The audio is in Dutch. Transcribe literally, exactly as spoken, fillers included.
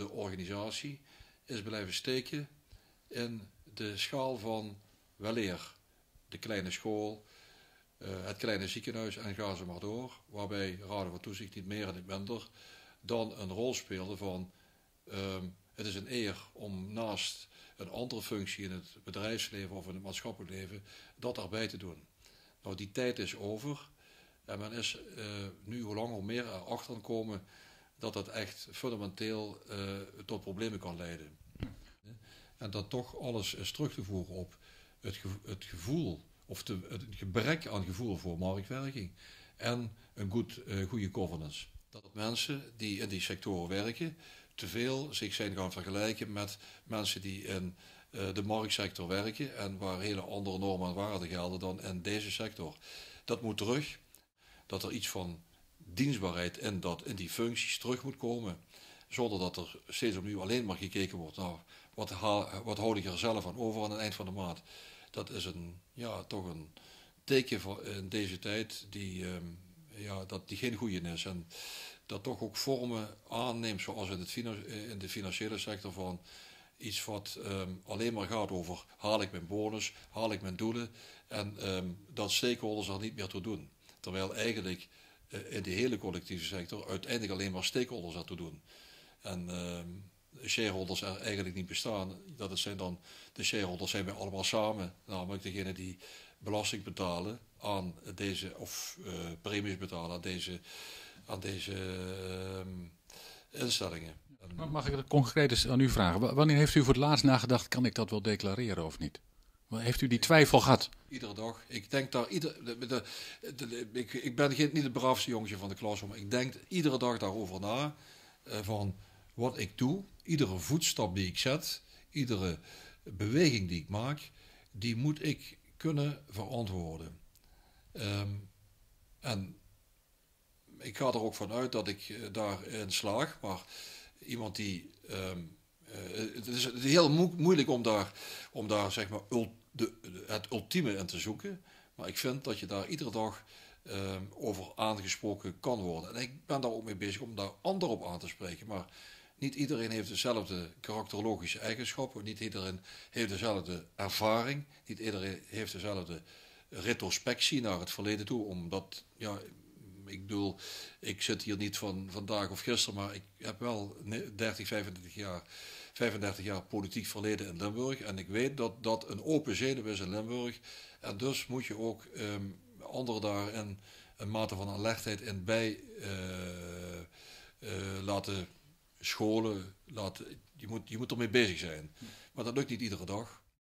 de organisatie is blijven steken in de schaal van weleer. De kleine school, uh, het kleine ziekenhuis en ga ze maar door. Waarbij Raden van Toezicht niet meer en niet minder dan een rol speelde van um, het is een eer om naast een andere functie in het bedrijfsleven of in het maatschappelijk leven dat daarbij te doen. Nou, die tijd is over en men is uh, nu hoe langer hoe meer erachter gekomen dat dat echt fundamenteel uh, tot problemen kan leiden. En dat toch alles is terug te voeren op het, gevo het gevoel, of te, het gebrek aan gevoel voor marktwerking en een goed, uh, goede governance. Dat mensen die in die sectoren werken te veel zich zijn gaan vergelijken met mensen die in uh, de marktsector werken en waar hele andere normen en waarden gelden dan in deze sector. Dat moet terug, dat er iets van dienstbaarheid in, dat, in die functies terug moet komen, zonder dat er steeds opnieuw alleen maar gekeken wordt naar wat, haal, wat houd ik er zelf aan over aan het eind van de maand. Dat is een, ja, toch een teken van, in deze tijd die, um, ja, dat die geen goede is. En dat toch ook vormen aanneemt, zoals in, het in de financiële sector, van iets wat um, alleen maar gaat over haal ik mijn bonus, haal ik mijn doelen en um, dat stakeholders er niet meer toe doen. Terwijl eigenlijk uh, in de hele collectieve sector uiteindelijk alleen maar stakeholders er toe doen. En um, shareholders er eigenlijk niet bestaan. Dat het zijn dan, de shareholders zijn wij allemaal samen, namelijk degene die belasting betalen aan deze, of uh, premies betalen aan deze, aan deze uh, instellingen. Mag ik het concreet eens aan u vragen? Wanneer heeft u voor het laatst nagedacht, kan ik dat wel declareren of niet? Heeft u die twijfel gehad? Iedere dag. Ik denk daar ieder, de, de, de, de, ik, ik ben geen, niet het braafste jongetje van de klas, maar ik denk iedere dag daarover na. Uh, van wat ik doe, iedere voetstap die ik zet, iedere beweging die ik maak, die moet ik kunnen verantwoorden. Um, en ik ga er ook vanuit dat ik uh, daarin slaag, maar iemand die... Um, uh, het is heel mo moeilijk om daar, om daar zeg maar ul de, de, het ultieme in te zoeken, maar ik vind dat je daar iedere dag um, over aangesproken kan worden. En ik ben daar ook mee bezig om daar anderen op aan te spreken, maar niet iedereen heeft dezelfde karakterologische eigenschappen, niet iedereen heeft dezelfde ervaring, niet iedereen heeft dezelfde retrospectie naar het verleden toe, omdat, ja, ik bedoel, ik zit hier niet van vandaag of gisteren, maar ik heb wel dertig, vijfendertig jaar, vijfendertig jaar politiek verleden in Limburg en ik weet dat dat een open zenuw is in Limburg en dus moet je ook um, anderen daarin een mate van alertheid in bij uh, uh, laten scholen, laten, je, moet, je moet ermee bezig zijn. Maar dat lukt niet iedere dag.